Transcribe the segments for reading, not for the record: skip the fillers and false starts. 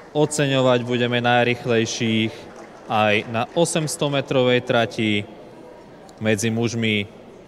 Oceňovať budeme najrýchlejších aj na 800-metrovej trati medzi mužmi.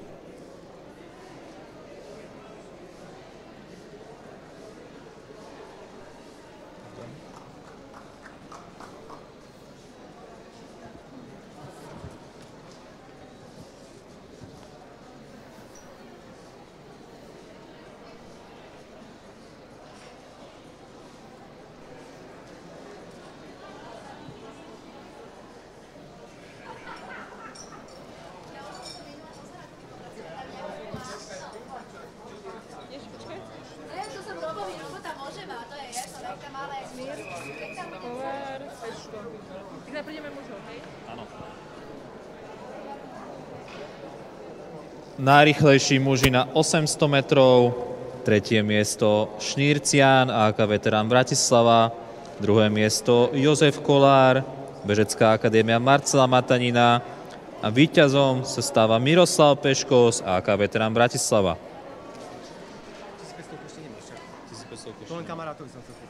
Najrýchlejší muži na 800 metrov, tretie miesto Šnírcián, AK veterán Bratislava, druhé miesto Jozef Kolár, Bežecká akadémia Marcela Matanina a víťazom sa stáva Miroslav Peško z AK veterán Bratislava. 1500 ešte nemáš, čak? 1500 to len kamarátovi som chcel.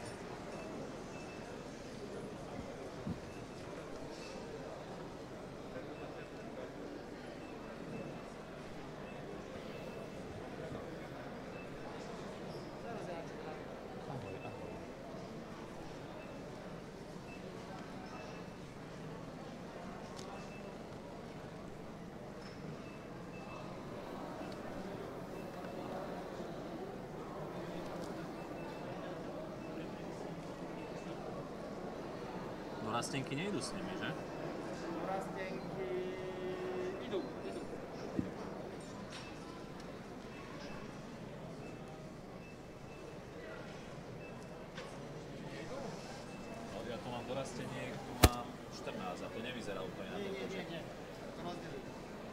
Rastenky nejdu s nimi, že? Rastenky idú. Ja tu mám dorastenie, tu mám 14 a to nevyzerá úplne na to. Nie. To rozdelí.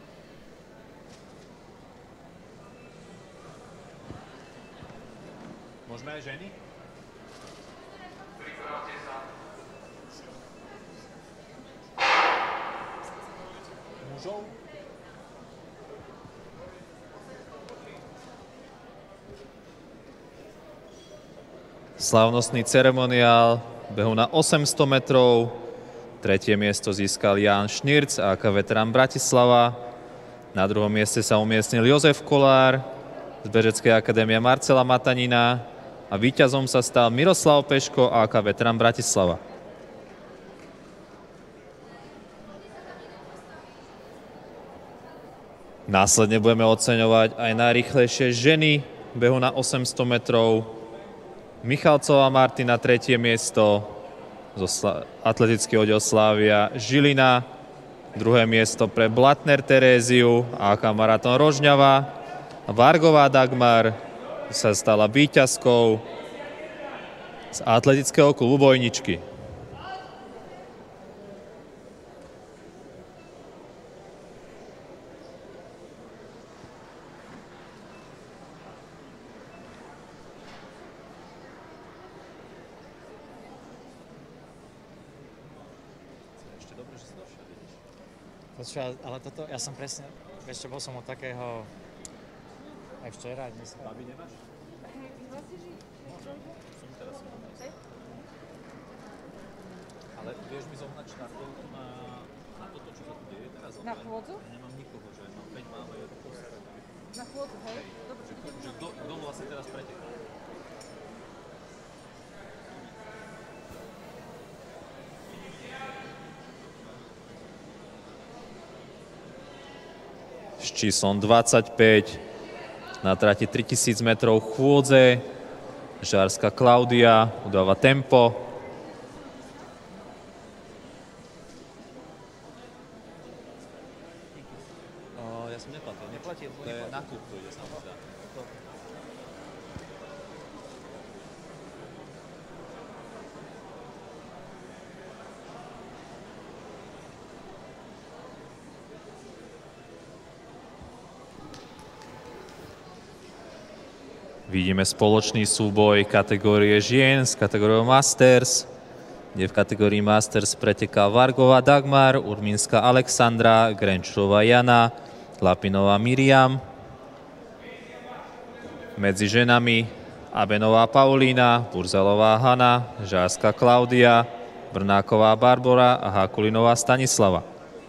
Môžeme aj ženy? Mužov? Slávnostný ceremoniál behu na 800 metrov. Tretie miesto získal Ján Šnírc, AK veterán Bratislava. Na druhom mieste sa umiestnil Jozef Kolár z Bežeckej akadémie Marcela Matanina a víťazom sa stal Miroslav Peško, AK veterán Bratislava. Následne budeme oceňovať aj najrýchlejšie ženy behu na 800 metrov. Michalcová Martina, tretie miesto, atletický oddiel Slavia Žilina. Druhé miesto pre Blatner Teréziu, AK maratón Rožňava. Vargová Dagmar sa stala víťazkou z atletického klubu Bojničky. Ale toto, ja som presne, vieš čo, bol som od takého, aj včera, dneska. Babi nemáš? Som teraz. Ale vieš mi zohnať štartovku na toto, čo sa tu deje teraz? Na chôdzu? Ja nemám nikoho, že mám 5 máme jednu postavu. Na chôdzu, hej? Dobre. Že kto vlastne teraz preteká? S číslom 25 na trati 3000 metrov chôdze. Žárska Klaudia udáva tempo. Ja som neplatil. To je na klub, to ide samozrejme. Vidíme spoločný súboj kategórie žien s kategóriou Masters, kde v kategórii Masters preteká Vargová Dagmar, Urmínska Alexandra, Grenčová Jana, Lapinová Miriam. Medzi ženami Abenová Paulína, Burzalová Hana, Žárska Klaudia, Brnáková Barbora a Hakulinová Stanislava.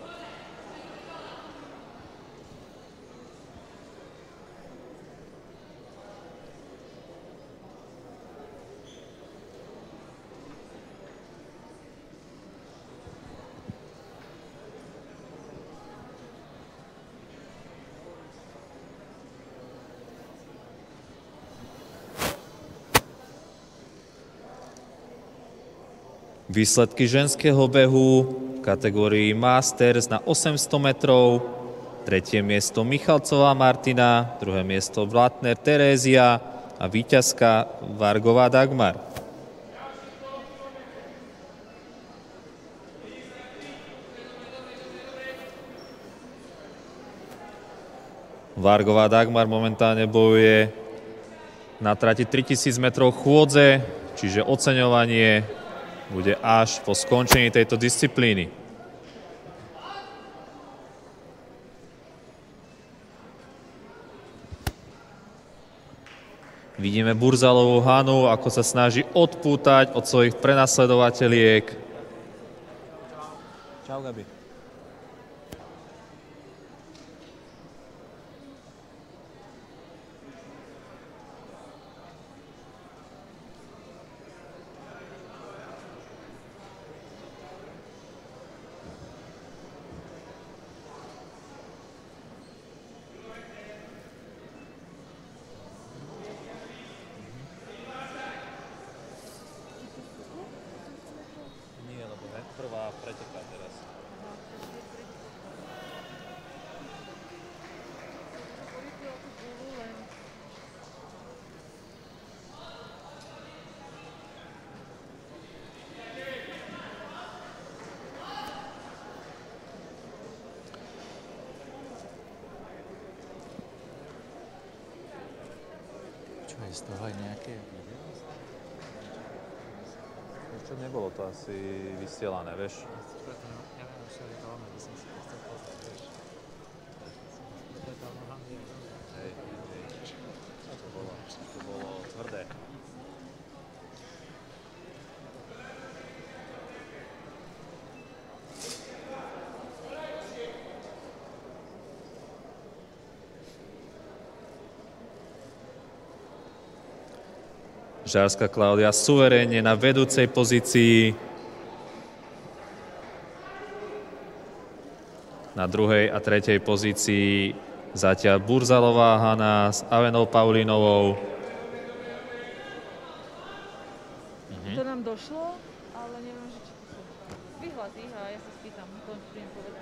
Výsledky ženského behu v kategórii Masters na 800 metrov. Tretie miesto Michalcová Martina, druhé miesto Blatner Terézia a víťazka Vargová Dagmar. Vargová Dagmar momentálne bojuje na trati 3000 metrov chôdze, čiže oceňovanie bude až po skončení tejto disciplíny. Vidíme Burzalovú Hanu, ako sa snaží odpútať od svojich prenasledovateľiek. Čau, Gabi. Prvá preteká teraz. Čo je z toho aj nejaké video? Čo nebolo to asi vysielané, vieš? Ja neviem, čo je to ono, by som si to chcel pozrieť, vieš. To je tam hlavne. Hej. To bolo tvrdé. Žárska Klaudia suverénne na vedúcej pozícii. Na druhej a tretej pozícii zatiaľ Burzalová Hana s Avenou Paulínovou. To nám došlo, ale neviem, že či to sú. Vyhlas ich a ja sa spýtam, to budem povedať.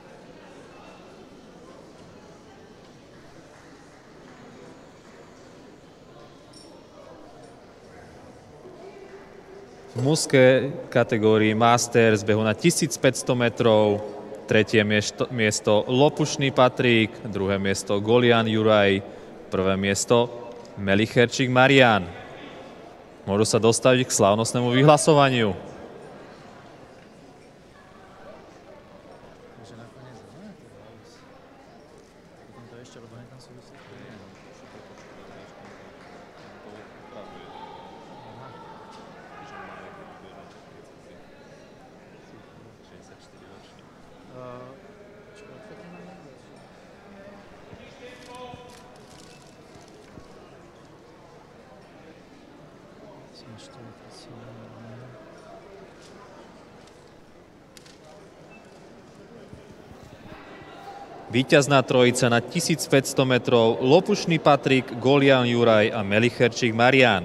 V mužskej kategórii Masters behu na 1500 metrov. Tretie miesto Lopušný Patrik, druhé miesto Golian Juraj, prvé miesto Melicherčík Marián. Môžu sa dostaviť k slávnostnému vyhlasovaniu. Takže nakoniec, potom to ešte, lebo tam sú výsledky. Čo odfotené niekde? Som ešte Víťazná trojica na 1500 metrov Lopušný Patrik, Golian Juraj a Melicherčík Marián.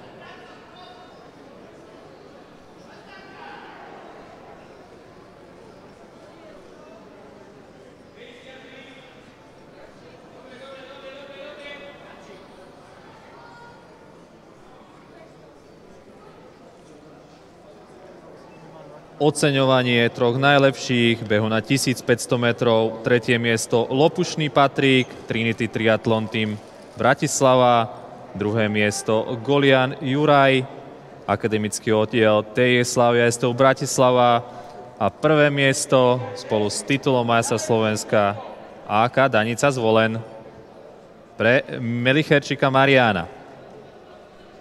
Oceňovanie troch najlepších behu na 1500 metrov. Tretie miesto Lopušný Patrik, Trinity Triathlon Team Bratislava. Druhé miesto Golian Juraj, akademický oddiel TJ Slavia STU Bratislava. A prvé miesto spolu s titulom majstra Slovenska AK Danica Zvolen pre Melicherčíka Mariána.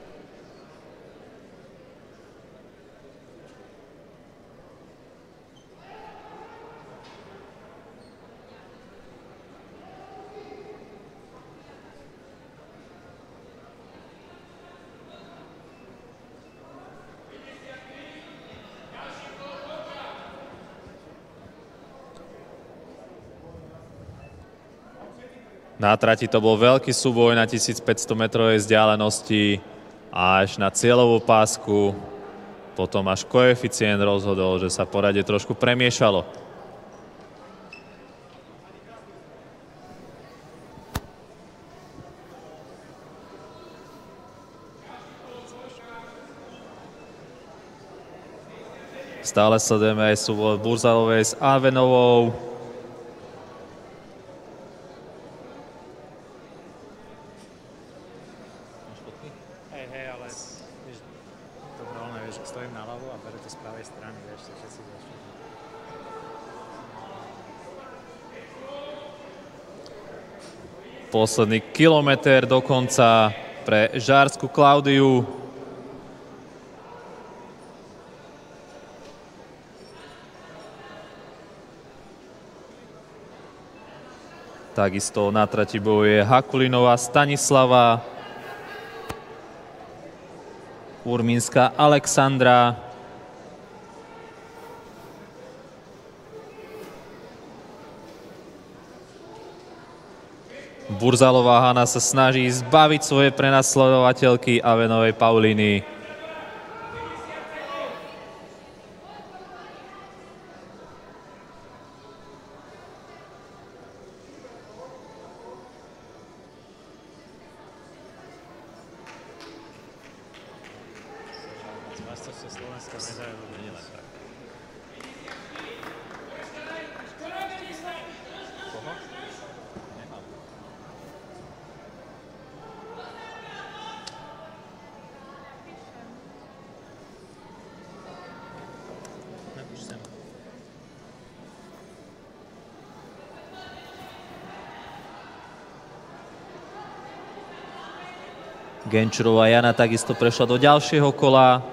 Na trati to bol veľký súboj na 1500 metrovej vzdialenosti až na cieľovú pásku. Potom až koeficient rozhodol, že sa poradie trošku premiešalo. Stále sledujeme aj súboj Burzalovej s Avenovou. Hej, ale vieš, to voľné, vieš, stojím na ľavo a bere to z pravej strany, vieš, to všetci vieš. Posledný kilometr do konca pre Žársku Klaudiu. Takisto na trati bojuje Hakulinová Stanislava, Urmínska Alexandra, Burzalová Hana sa snaží zbaviť svoje prenasledovateľky Avenovej Paulíny. Majstrovstvie Slovenska medailu nie len tak. Koho? Nemám. Napíš sem. Genčurová Jana takisto prešla do ďalšieho kola.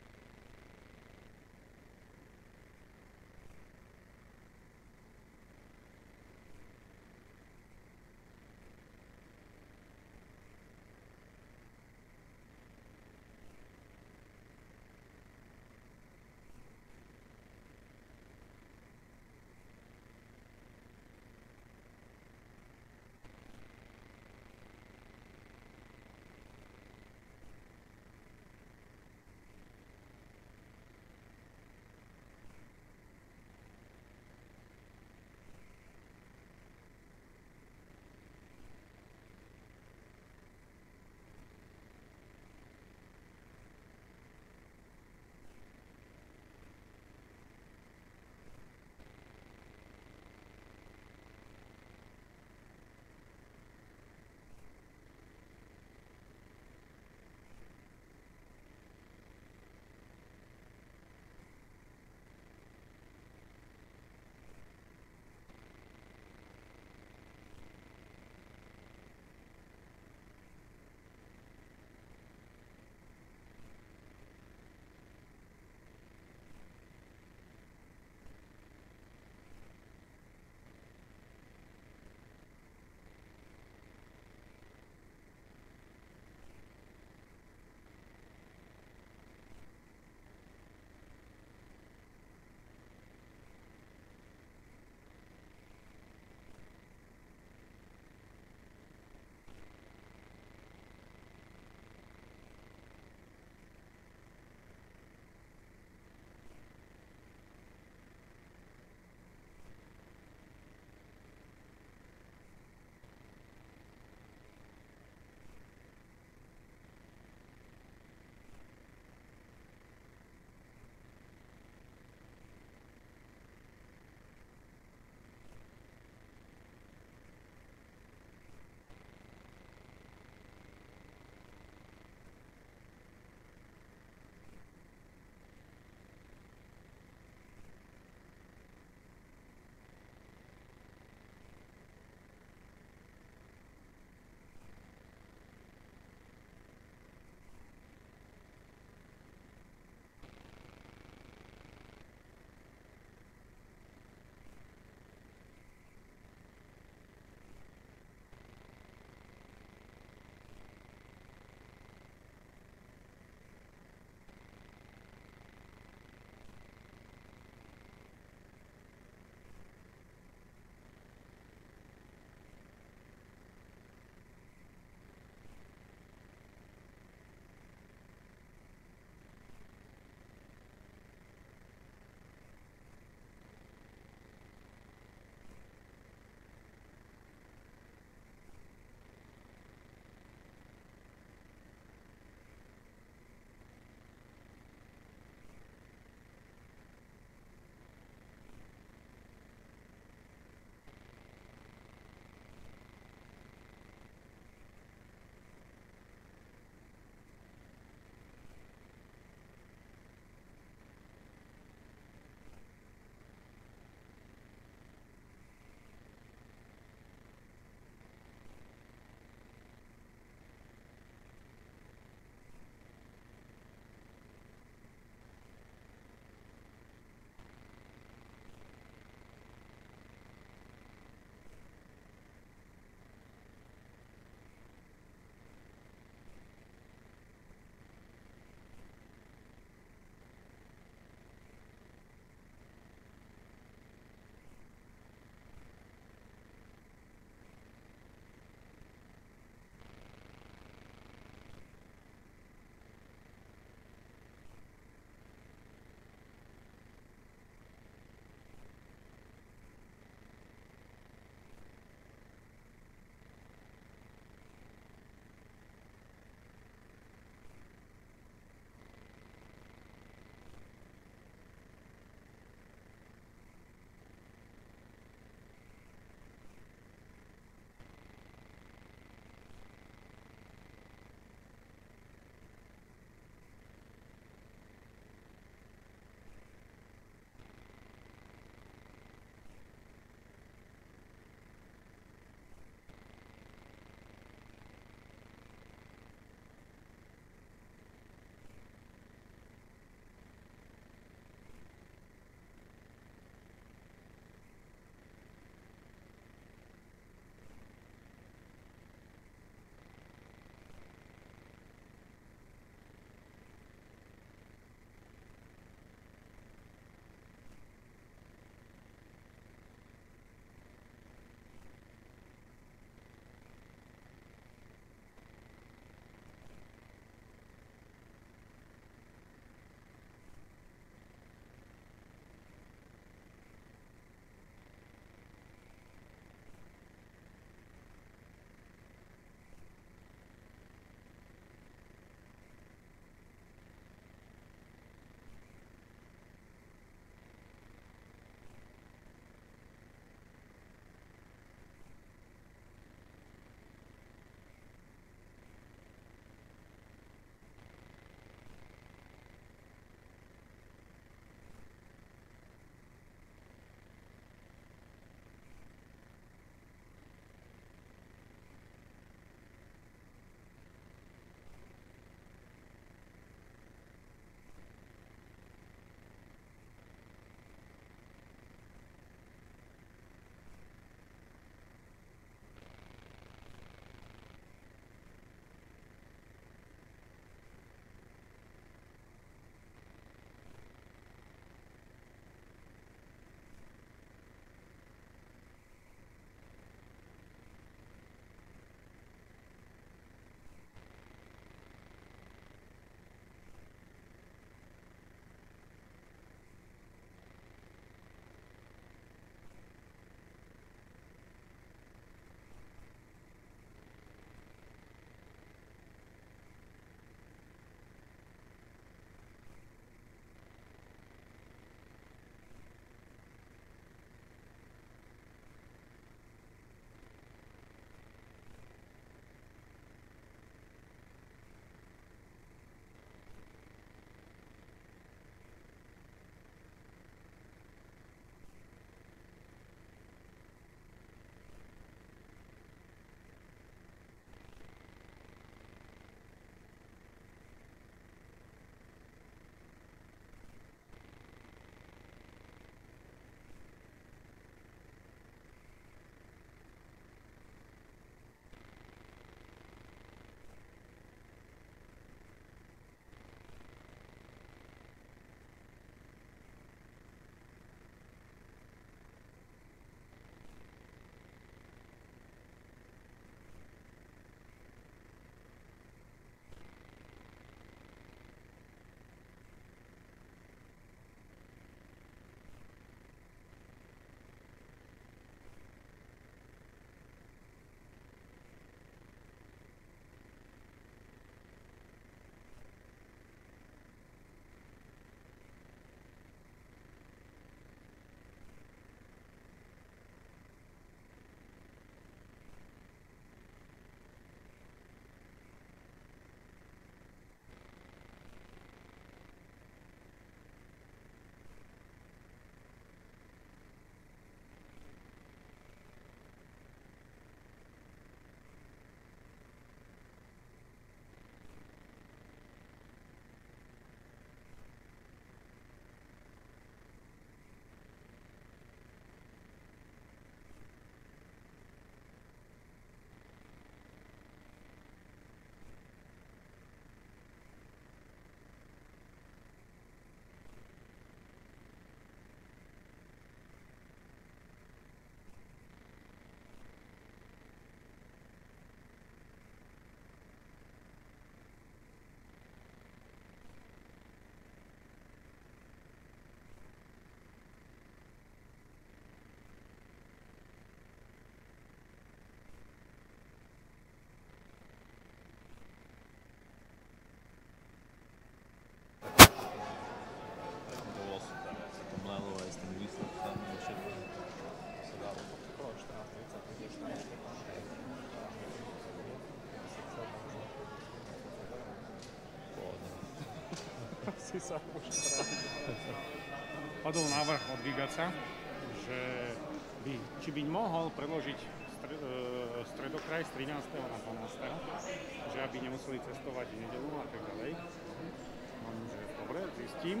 Padol návrh od Gigaca, že či by mohol predložiť stredokraj z 13. na 12. že aby nemuseli cestovať v nedeľu a tak ďalej. Že dobre, zistím.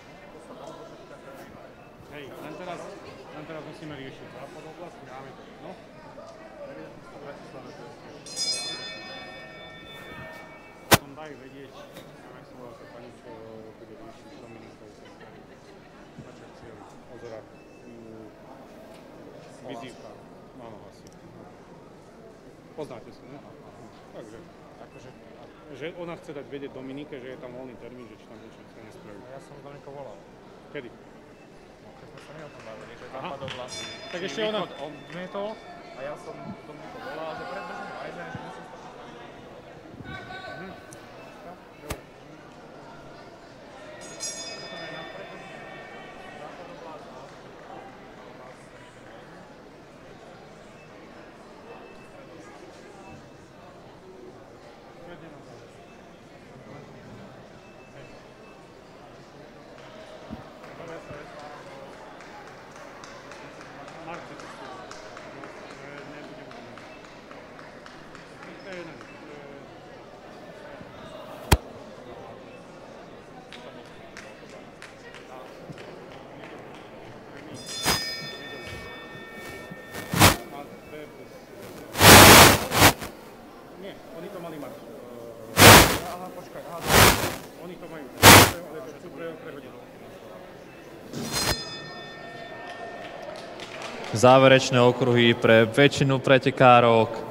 Hej, len teraz musíme riešiť západ oblasti, dáme to. No? Potom daj vedieť, jak sa volá sa pani, čo bude riešiť Dominikou, načak cieľ ozera. Vizívka, áno, asi. Poznáte sa, ne? Takže, že ona chce dať vedieť Dominike, že je tam voľný termín, že či tam niečo chce nespraviť. Ja som s Dominikou volal. Kedy? No, keď sme sa my o tom bavili, že tam padol vlast. Tak ešte ona... odmietol a ja som Dominikou volal, že predbežne aj že musím stačiť. Záverečné okruhy pre väčšinu pretekárok.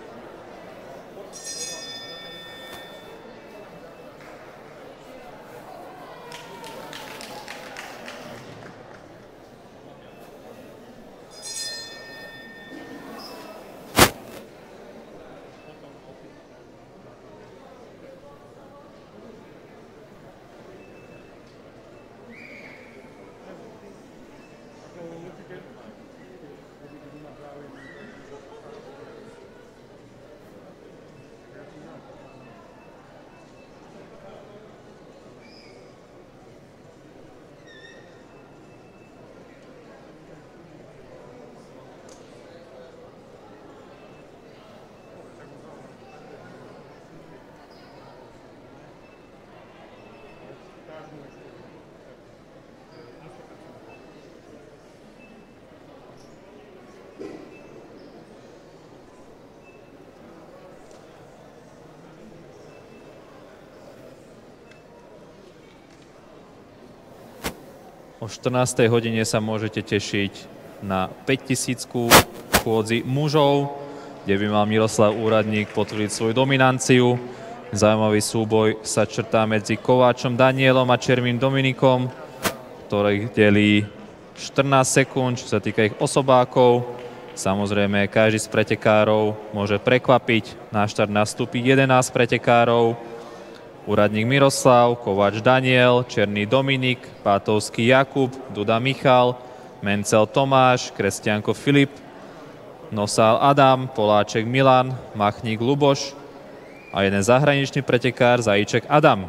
O 14. hodine sa môžete tešiť na 5000-ku chôdzi mužov, kde by mal Miroslav Úradník potvrdiť svoju dominanciu. Zaujímavý súboj sa črtá medzi Kováčom Danielom a Čermým Dominikom, ktorých delí 14 sekúnd, čo sa týka ich osobákov. Samozrejme, každý z pretekárov môže prekvapiť. Na štart nastúpi 11 pretekárov. Úradník Miroslav, Kováč Daniel, Černý Dominik, Pátovský Jakub, Duda Michal, Mencel Tomáš, Kresťanko Filip, Nosál Adam, Poláček Milan, Machník Luboš a jeden zahraničný pretekár Zajíček Adam.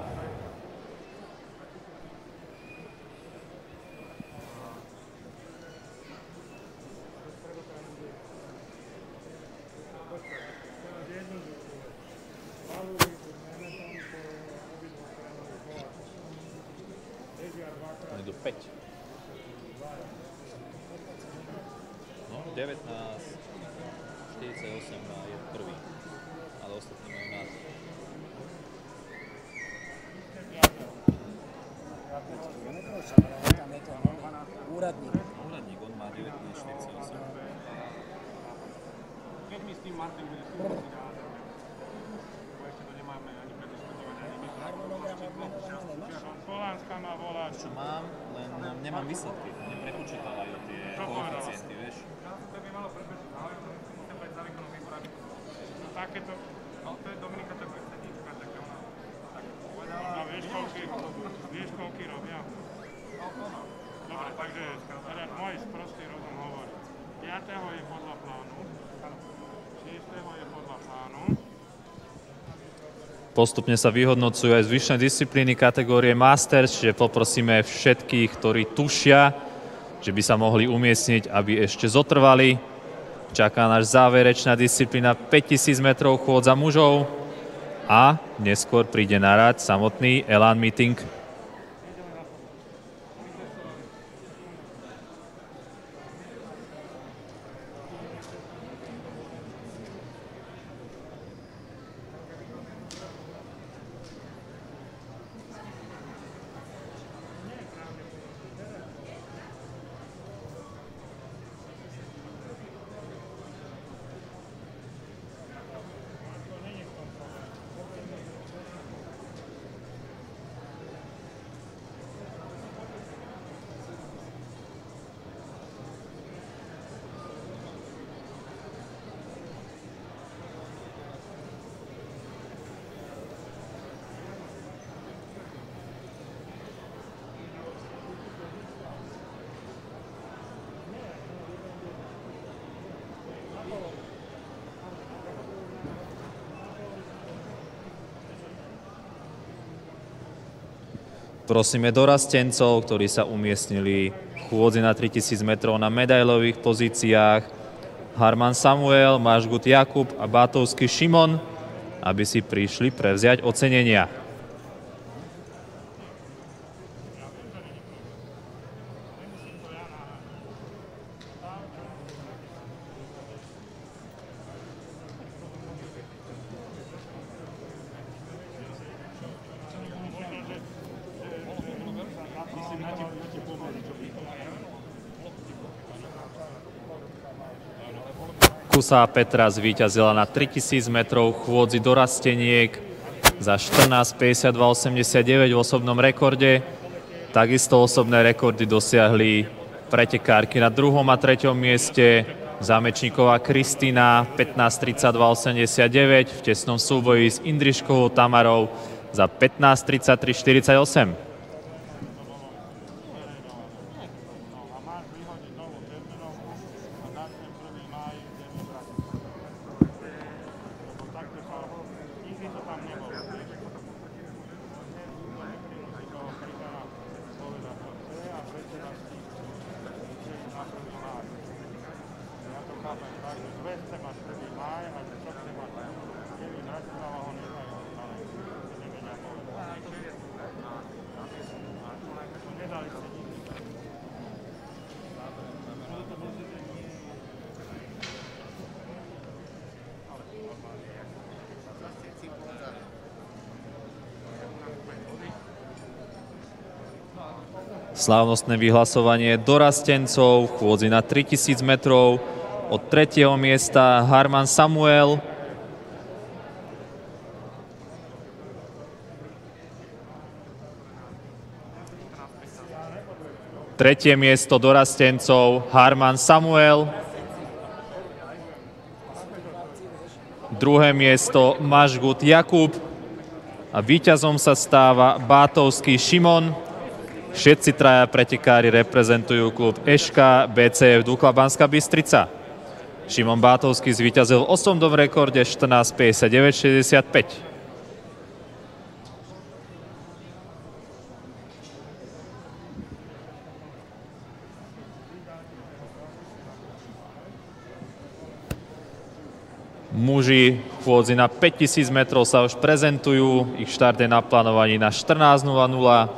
Idú 5. No, 19, 48 a je prvý. Ale ostatní majú nás. Úradník. Úradník, on má 19,48. Keď my s tým Martin bude súhlasiť, bo ešte to nemáme ani prediskutované, ani my to Polánska má volať. Čo mám, len nemám výsledky. Neprepočítavajú tie koeficienty, vieš. To by malo predbežný, ale musím dať za výkonu výborať. Takéto, no to je Dominika, to je predsedníčka, tak ona tak povedala. A vieš, koľky robia? Dobre, takže teraz môj sprostý rozum hovorí. 5. je podľa plánu, 6. je podľa plánu. Postupne sa vyhodnocujú aj zvyšné disciplíny kategórie Masters, čiže poprosíme všetkých, ktorí tušia, že by sa mohli umiestniť, aby ešte zotrvali. Čaká náš záverečná disciplína 5000 metrov chôdza mužov a neskôr príde na rad samotný Elan Meeting. Prosíme dorastencov, ktorí sa umiestnili v chôdzi na 3000 metrov na medailových pozíciách, Harman Samuel, Mažgut Jakub a Bátovský Šimon, aby si prišli prevziať ocenenia. Kusá Petra zvíťazila na 3000 metrov chôdzi dorasteniek za 14:52:89 v osobnom rekorde. Takisto osobné rekordy dosiahli pretekárky na 2. a 3. mieste. Zámečníková Kristina 15:32:89 v tesnom súboji s Indriškovou Tamarou za 15:33:48. Slávnostné vyhlasovanie dorastencov v chôdzi na 3000 metrov. Od 3. miesta Harman Samuel. Tretie miesto dorastencov Harman Samuel. Druhé miesto Mažgut Jakub. A víťazom sa stáva Bátovský Šimon. Všetci traja pretekári reprezentujú klub Eška BCF Dukla Banská Bystrica. Šimon Bátovský zvíťazil v osobnom rekorde 14:59:65. Muži v chôdzi na 5000 metrov sa už prezentujú. Ich štart je naplánovaný na 14:00.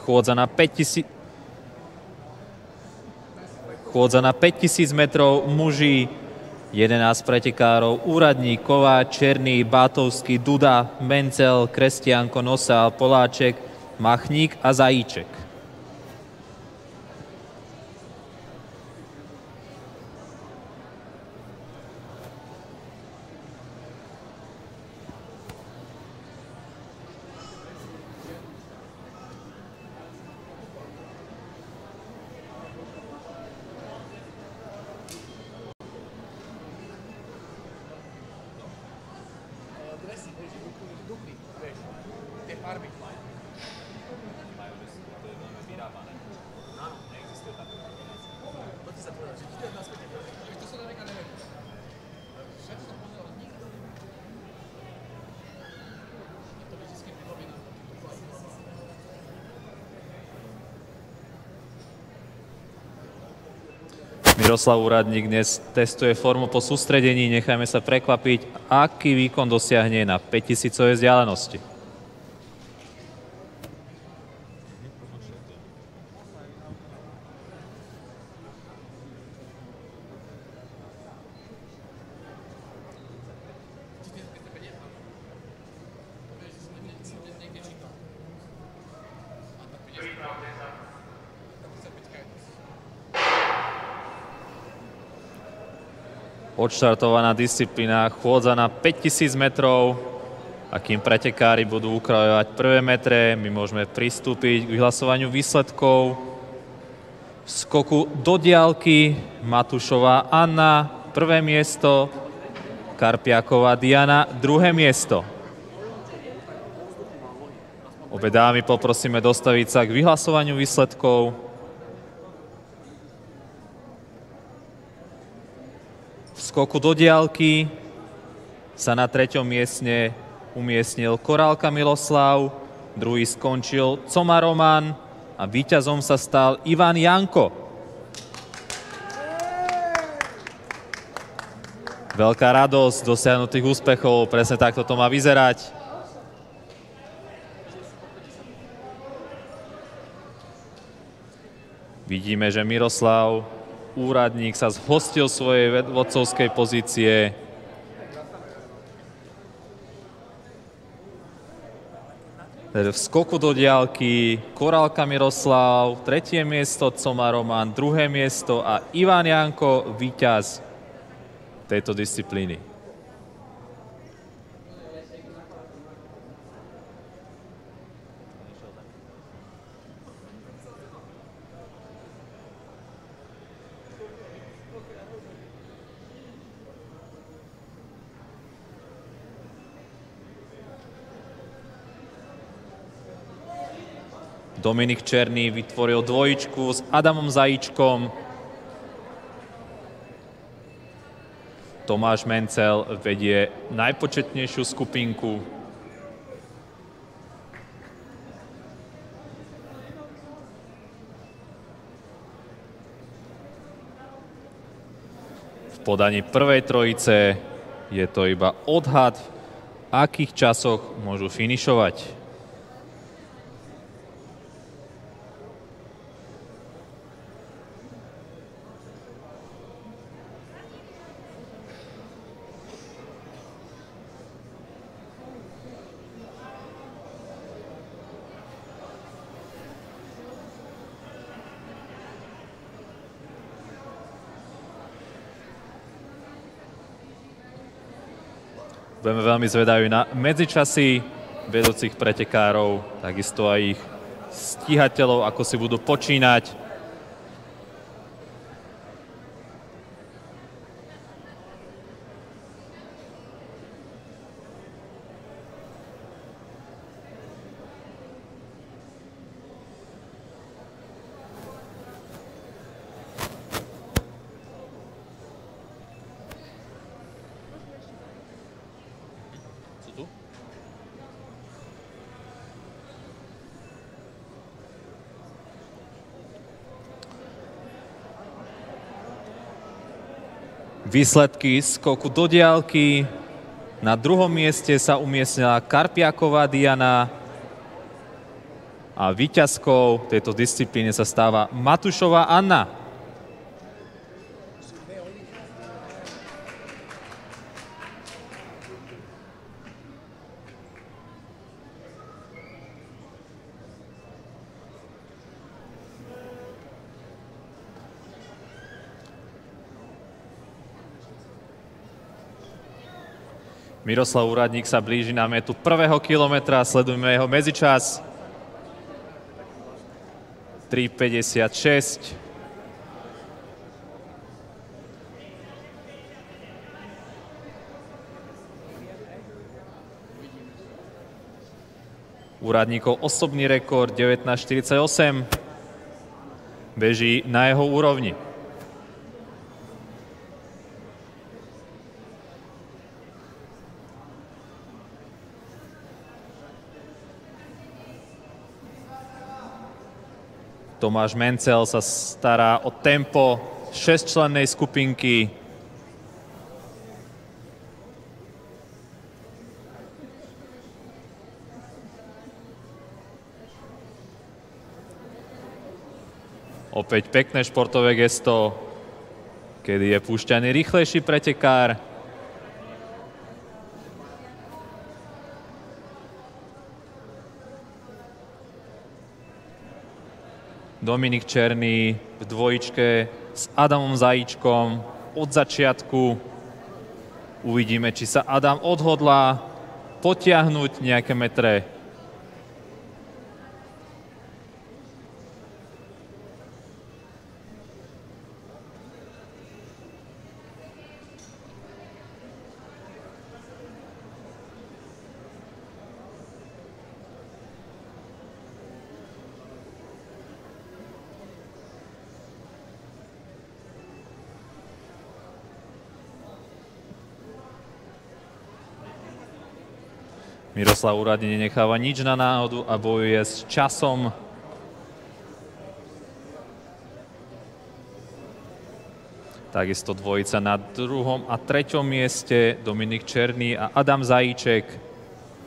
Chôdza na 5000 metrov muži, 11 pretekárov, Úradník, Kováč, Černý, Bátovský, Duda, Mencel, Kresťanko, Nosál, Poláček, Machník a Zajíček. Miroslav Úradník dnes testuje formu po sústredení. Nechajme sa prekvapiť, aký výkon dosiahne na 5000 vzdialenosti. Odštartovaná disciplína chôdza na 5000 metrov a kým pretekári budú ukrojovať prvé metre, my môžeme pristúpiť k vyhlasovaniu výsledkov. V skoku do diaľky Matušová Anna, prvé miesto, Karpiaková Diana, druhé miesto. Obe dámy poprosíme dostaviť sa k vyhlasovaniu výsledkov. V skoku do diaľky sa na 3. mieste umiestnil Korálka Miloslav, druhý skončil Coma Roman a víťazom sa stal Ivan Janko. Veľká radosť dosiahnutých úspechov, presne takto to má vyzerať. Vidíme, že Miroslav Úradník sa zhostil svojej vodcovskej pozície. V skoku do diaľky Korálka Miroslav, 3. miesto Coma Roman, 2. miesto a Ivan Janko, víťaz tejto disciplíny. Dominik Černý vytvoril dvojičku s Adamom Zajíčkom. Tomáš Mencel vedie najpočetnejšiu skupinku. V podaní prvej trojice je to iba odhad, v akých časoch môžu finišovať. Budeme veľmi zvedaví na medzičasy vedúcich pretekárov, takisto aj ich stíhateľov, ako si budú počínať. Výsledky skoku do diaľky. Na 2. mieste sa umiestnila Karpiaková Diana. A víťazkou tejto disciplíny sa stáva Matušová Anna. Miroslav Úradník sa blíži na metu prvého kilometra, sledujeme jeho medzičas. 3:56. Úradníkov osobný rekord 19:48. Beží na jeho úrovni. Tomáš Mencel sa stará o tempo 6-člennej skupinky. Opäť pekné športové gesto, kedy je púšťaný rýchlejší pretekár. Dominik Černý v dvojičke s Adamom Zajíčkom od začiatku. Uvidíme, či sa Adam odhodlá potiahnuť nejaké metre. Miroslav Úradník nenecháva nič na náhodu a bojuje s časom. Takisto dvojica na 2. a 3. mieste, Dominik Černý a Adam Zajíček.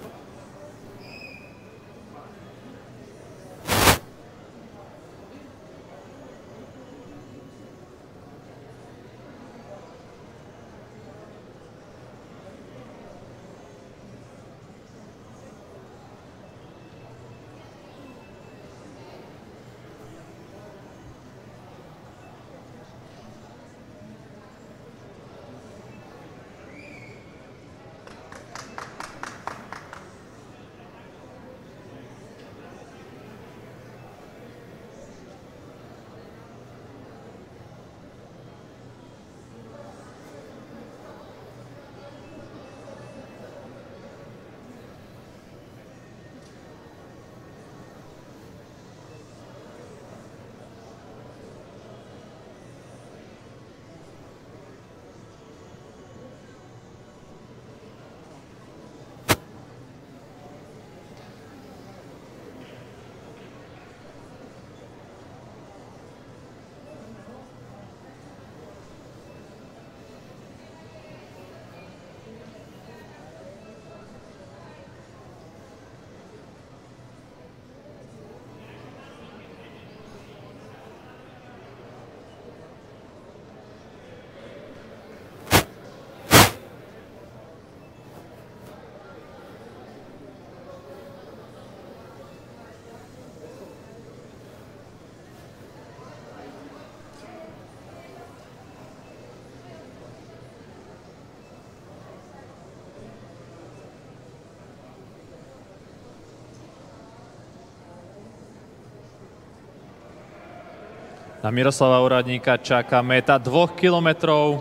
Na Miroslava Úradníka čaká meta 2 kilometrov,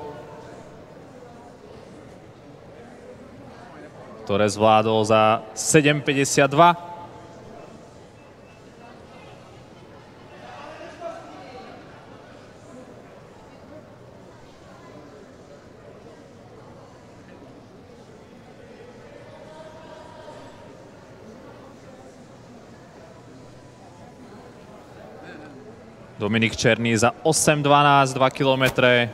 ktoré zvládol za 7:52. Dominik Černý za 8:12, 2 kilometre.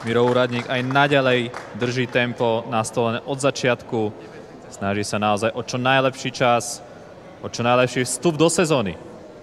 Miro Úradník aj naďalej drží tempo nastolené od začiatku. Snaží sa naozaj o čo najlepší čas, o čo najlepší vstup do sezóny.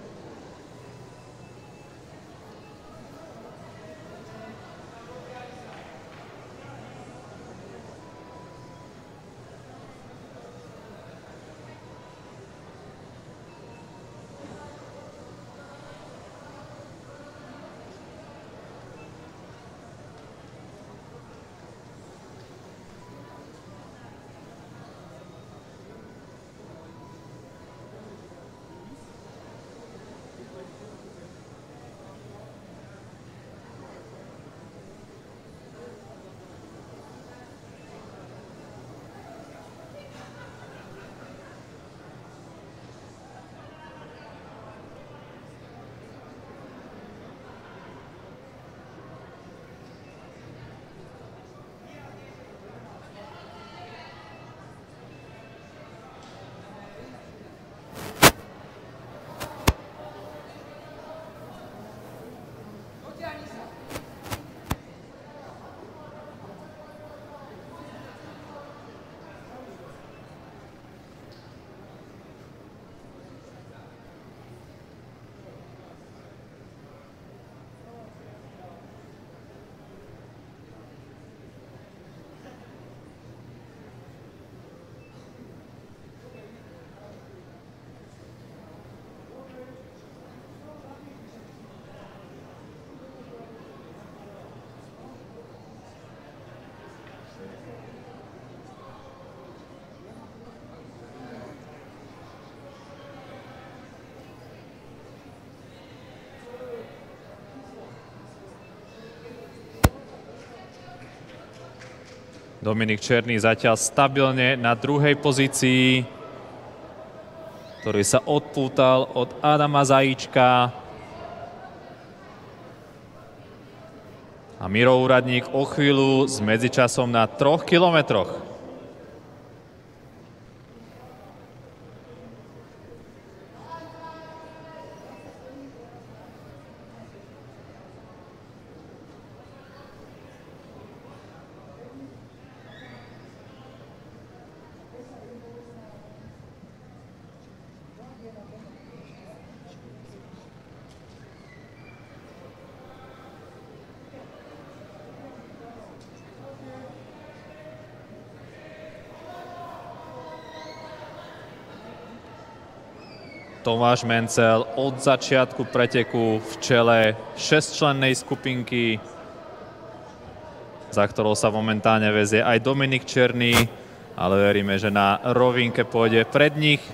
Dominik Černý zatiaľ stabilne na druhej pozícii, ktorý sa odpútal od Adama Zajíčka. A Miro Úradník o chvíľu s medzičasom na 3 kilometroch. Tomáš Mencel od začiatku preteku v čele 6-člennej skupinky, za ktorou sa momentálne vezie aj Dominik Černý, ale veríme, že na rovinke pôjde pred nich.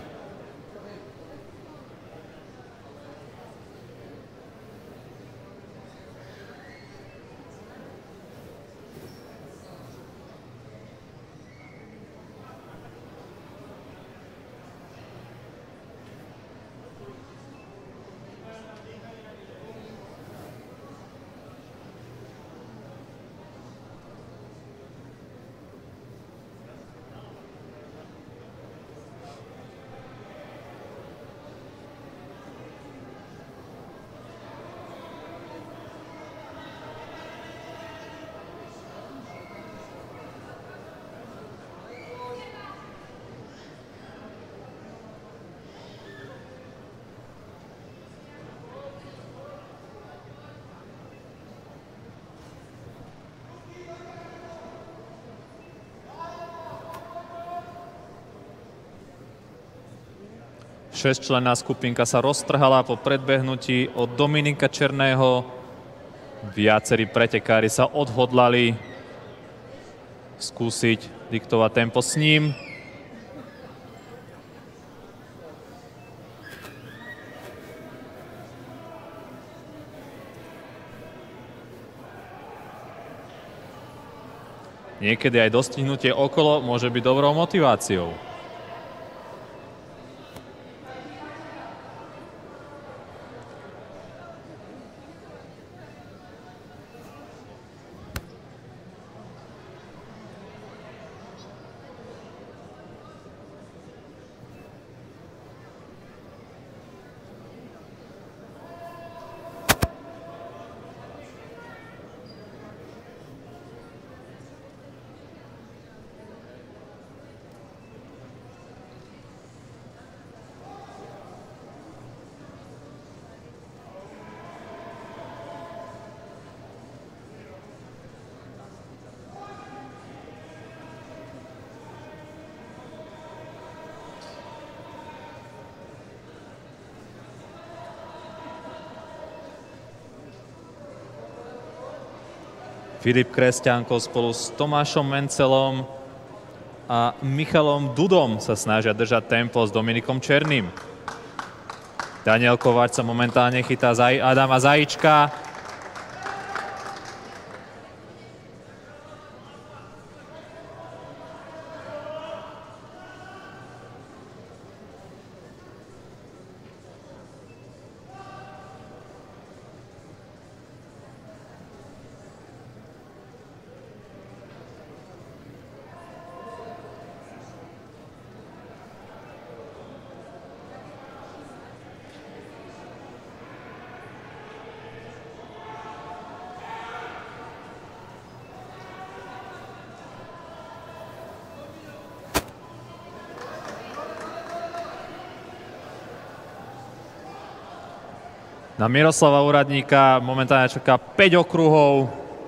Šesťčlenná skupinka sa roztrhala po predbehnutí od Dominika Černého. Viacerí pretekári sa odhodlali skúsiť diktovať tempo s ním. Niekedy aj dostihnutie okolo môže byť dobrou motiváciou. Filip Kresťanko spolu s Tomášom Mencelom a Michalom Dudom sa snažia držať tempo s Dominikom Černým. Daniel Kováč sa momentálne chytá Adama Zajíčka. Na Miroslava Úradníka momentálne čaká 5 okruhov.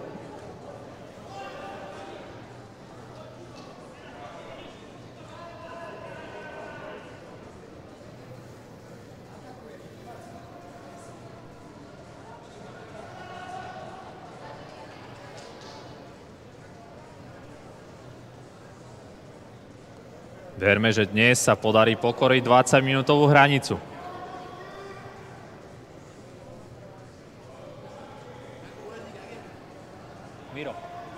Verme, že dnes sa podarí pokoriť 20-minútovú hranicu. Miro.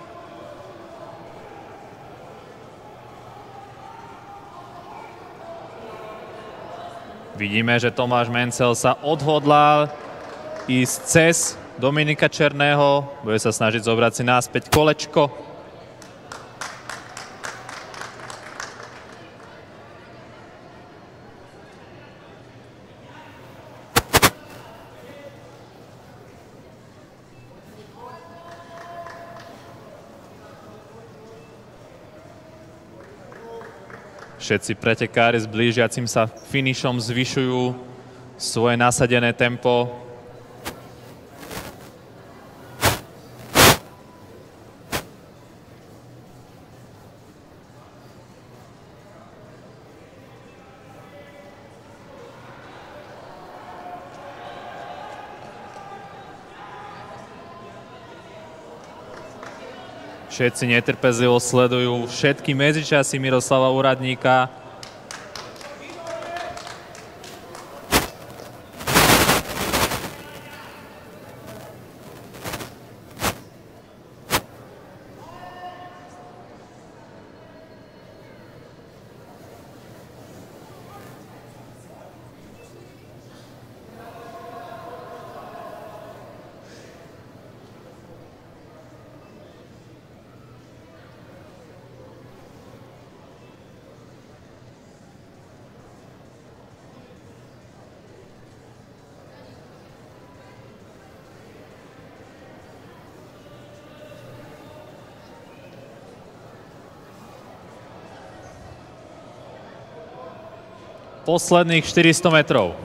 Vidíme, že Tomáš Mencel sa odhodlal ísť cez Dominika Černého. Bude sa snažiť zobrať si náspäť kolečko. Všetci pretekári s blížiacim sa finišom zvyšujú svoje nasadené tempo. Všetci netrpezlivo sledujú všetky medzičasy Miroslava Úradníka. Posledných 400 metrov.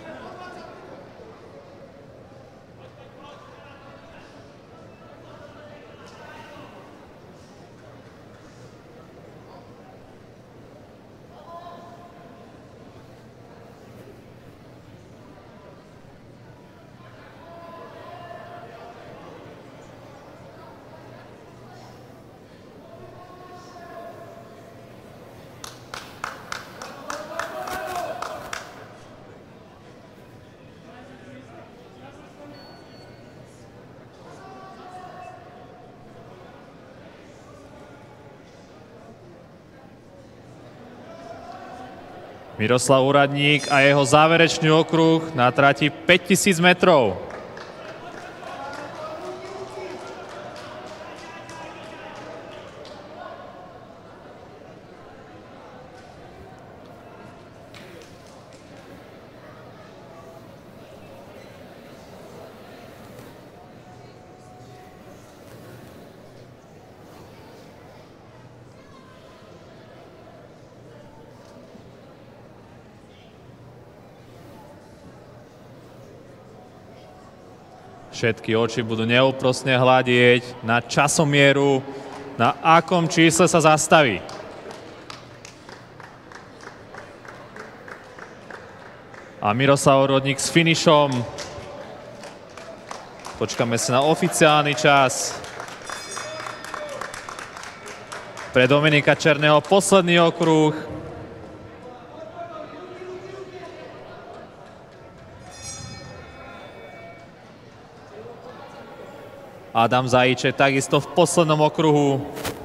Miroslav Úradník a jeho záverečný okruh na trati 5000 metrov. Všetky oči budú neúprosne hľadieť na časomieru, na akom čísle sa zastaví. A Miroslav Úradník s finišom. Počkáme sa na oficiálny čas. Pre Dominika Černého posledný okruh. Adam Zajíček takisto v poslednom okruhu.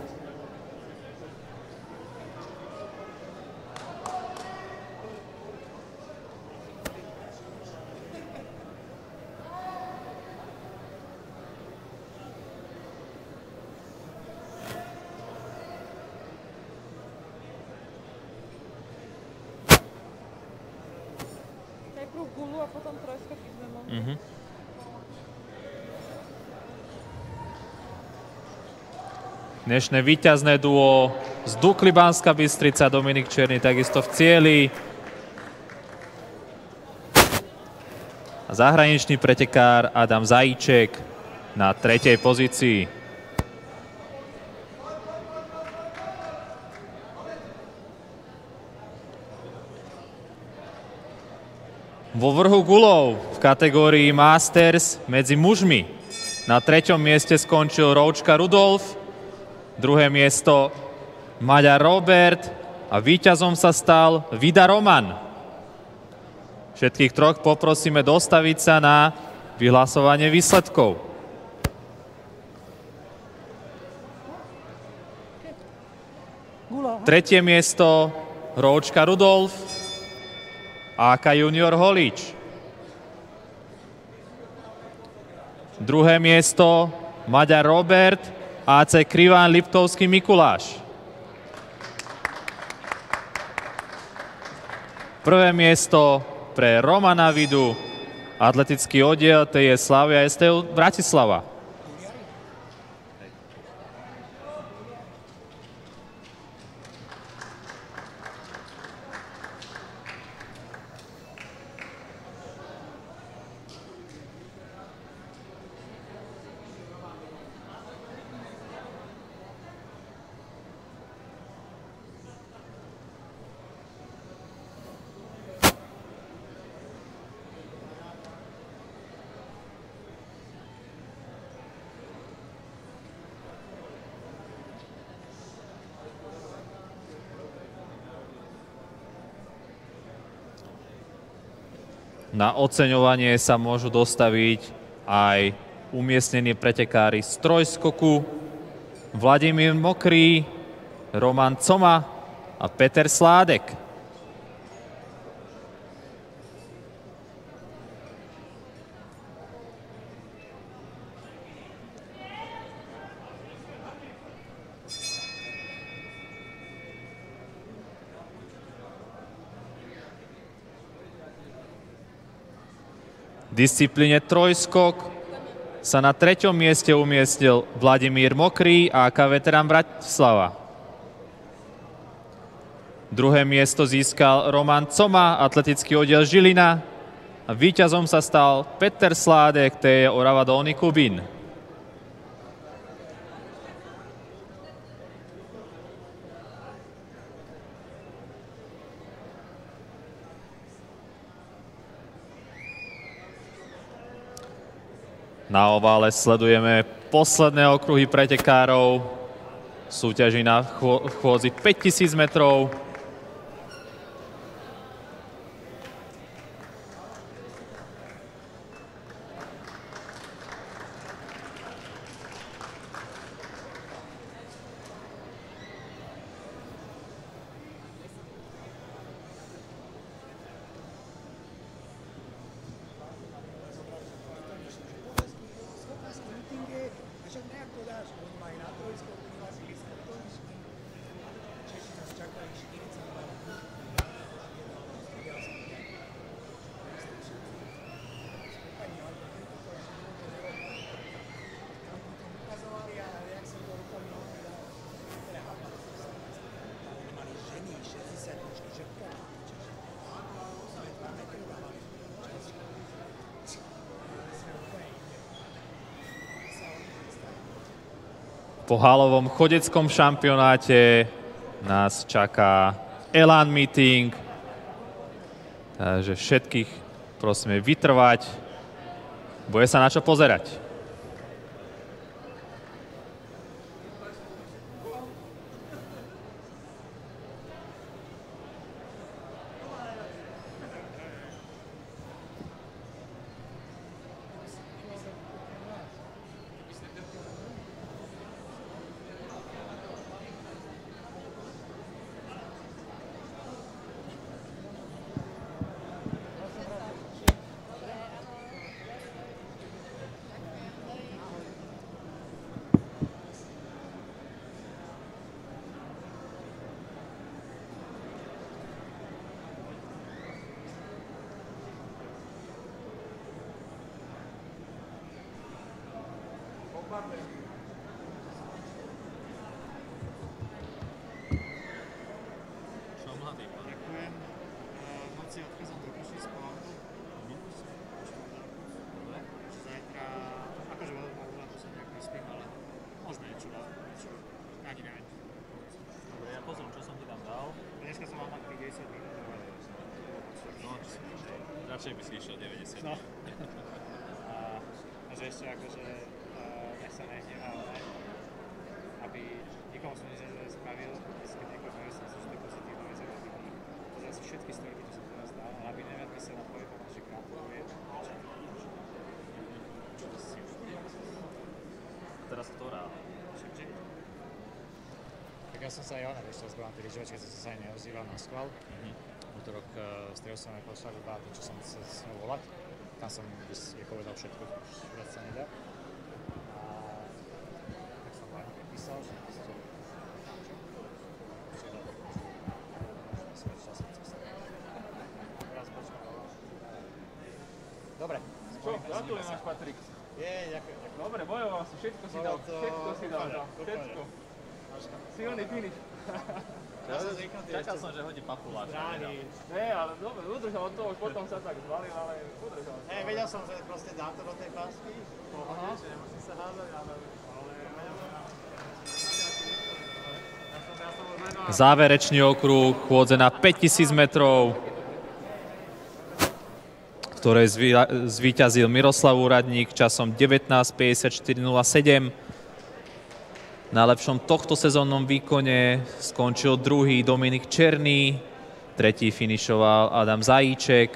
Najprv gulu a potom trojskoky sme mohli. Dnešné víťazné duo z Dukly Banská Bystrica, Dominik Černý takisto v cieli. A zahraničný pretekár Adam Zajíček na 3. pozícii. Vo vrhu gulov v kategórii Masters medzi mužmi na 3. mieste skončil Roučka Rudolf, 2. miesto Maďar Robert a víťazom sa stal Vida Roman. Všetkých troch poprosíme dostaviť sa na vyhlasovanie výsledkov. Tretie miesto Roučka Rudolf, AK Junior Holíč. 2. miesto Maďar Robert, AC Kriván Liptovský Mikuláš. 1. miesto pre Romana Vidu, atletický oddiel TJ Slavia STU Bratislava. Na oceňovanie sa môžu dostaviť aj umiestnení pretekári z trojskoku Vladimír Mokrý, Roman Coma a Peter Sládek. V disciplíne trojskok sa na 3. mieste umiestnil Vladimír Mokrý a AK Veterán Bratislava. 2. miesto získal Roman Coma, atletický oddiel Žilina. A víťazom sa stal Peter Sládek, TJ Orava Dolný Kubín. Na ovále sledujeme posledné okruhy pretekárov. Súťaží na chôdzi 5000 metrov. Po halovom chodeckom šampionáte nás čaká Elan Meeting, takže všetkých prosíme vytrvať, bude sa na čo pozerať. Radšej by si išiel 90. No. A že ešte akože nech sa nehnevá, aby nikomu som nič nespravil, keď niekoho som si to pozitívne vec, aby pozrieť si všetky storky, čo som teraz dal, ale aby neviac by sa napojil na naše krátkovie. Teraz ktorá? Tak ja som sa aj ona ešte rozbral na tej lyžovačke, keď som sa aj neozýval na schvál. Útorok strel som aj poslal iba to, čo som sa s ňou volať. Tam som povedal všetko, už viac sa nedá. A tak som vám písal, že Dobre. Čo, gratulujem náš Patrik. ďakujem. Dobre, bojoval si, všetko si dal. Všetko. Silný finish. Čakal som, že hodí papuláč. Ne, ale dobre, udržal to, už potom sa tak zvalil, ale udržal. Vedel som, že proste dám to do tej pásky, že nemusím sa hádať, ale Záverečný okruh, chôdze na 5000 metrov, ktoré zvíťazil Miroslav Úradník časom 19:54:07. Na lepšom tohto sezónnom výkone skončil druhý Dominik Černý, tretí finišoval Adam Zajíček.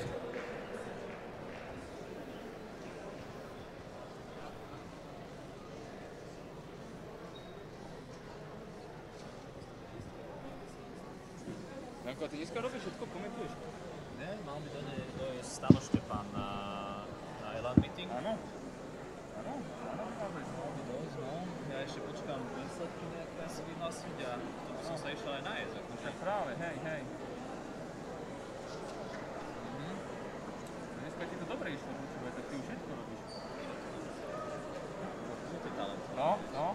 Janko, a ty dneska robíš všetko, komentuješ? Ne, mal by dojsť Stano Štepán na Elan meeting. Áno. Ja ešte počkám výsledky nejaké asi vyhlasiť a to by som sa išiel aj najesť. Tak práve, hej. Dneska ti to dobre išlo, počúvaj, tak ty už všetko robíš. Multitalent. No.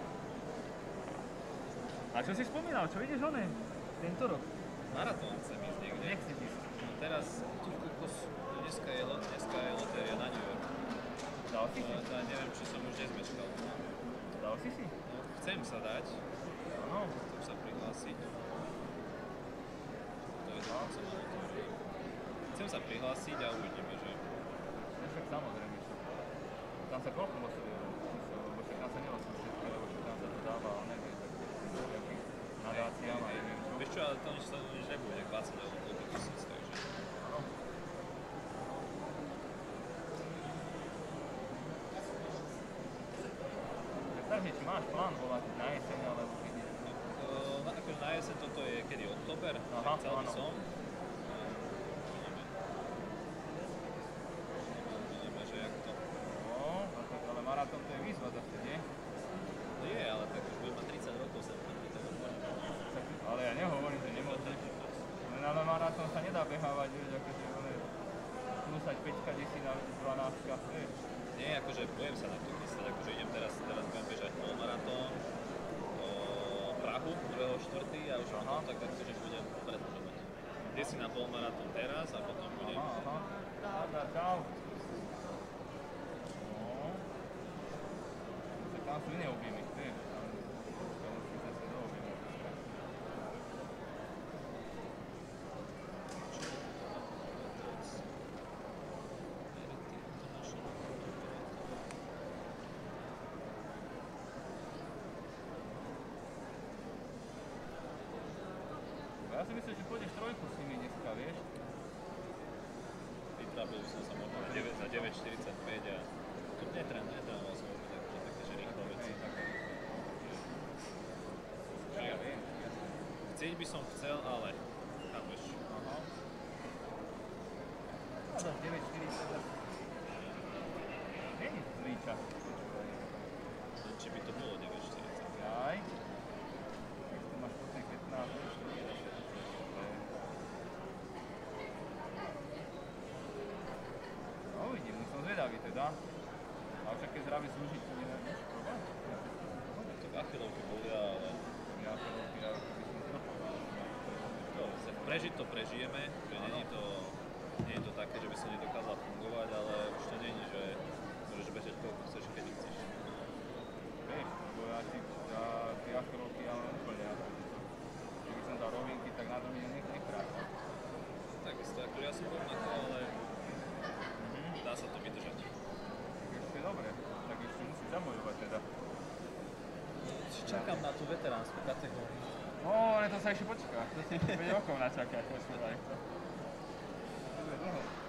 A čo si spomínal, čo ideš oné tento rok? Maratón chcem ísť niekde. Nechci ísť. No teraz, tu kokos, dneska je lotéria na New York. Dal si si? Ja neviem, či som už nezmečkal. Dal si si? No, chcem sa dať. Áno. Chcem sa prihlásiť. To je to, čo som mal otvorí. Chcem sa prihlásiť a uvidíme, že... Však samozrejme, čo. Tam sa koľko losuje, lebo však tam sa nelosuje všetko, lebo však tam sa to dáva, ale neviem, tak nejakým nadáciám a neviem čo. Vieš čo, ale to nič nebude, 20 € koľko tisíc, takže... Áno. Takže či máš plán volať na jeseň, alebo kedy? Akože na jeseň toto je kedy, október? Aha, Chcel by áno. som. Uvidíme, že jak to... No, ale maratón to je výzva zase, nie? No je, ale tak už budem mať 30 rokov sem, tak môžem. Ale ja nehovorím, že nemôžeš. Len ale maratón sa nedá behávať, vieš, akože plusať 5 desina, 12, vieš. Nie, akože budem sa na to chystať, akože idem teraz budem bežať polmaratón Prahu 2.4. a už potom tak akože budem predlžovať. Kde si na polmaratón teraz a potom budem... Aha. Čau. No. Tak tam sú iné objemy, vieš. Tam musí zase do objemy. Ja si myslím, že pôjdeš trojku s nimi dneska, vieš? Vytrabil som sa možno na 9.45 a tu netrénoval som možno také, že rýchlo veci. Ja viem. Chcieť by som chcel, ale chápeš. Aha. A za 9.40 není zlý čas. Či by to bolo 9.40. Jaj. Tu máš potom 15. No uvidím, som zvedavý teda. Ale však keď zdraví slúžiť, to neviem, nič probám. Tak achilovky bolia, ale... Ja by som to Prežiť to prežijeme, že nie je to také, že by som nedokázal fungovať, ale už to nie je, že môžeš bežať koľko chceš, kedy chceš. vieš, lebo ja si za tie achilovky ale úplne keby som dal rovinky, tak na to mi nekráča. Takisto, ako ja som rovnako, ale na tú veteránsku kategóriu. No, ale to sa ešte počká. To si 5 rokov načaká, počúvaj. To bude dlho.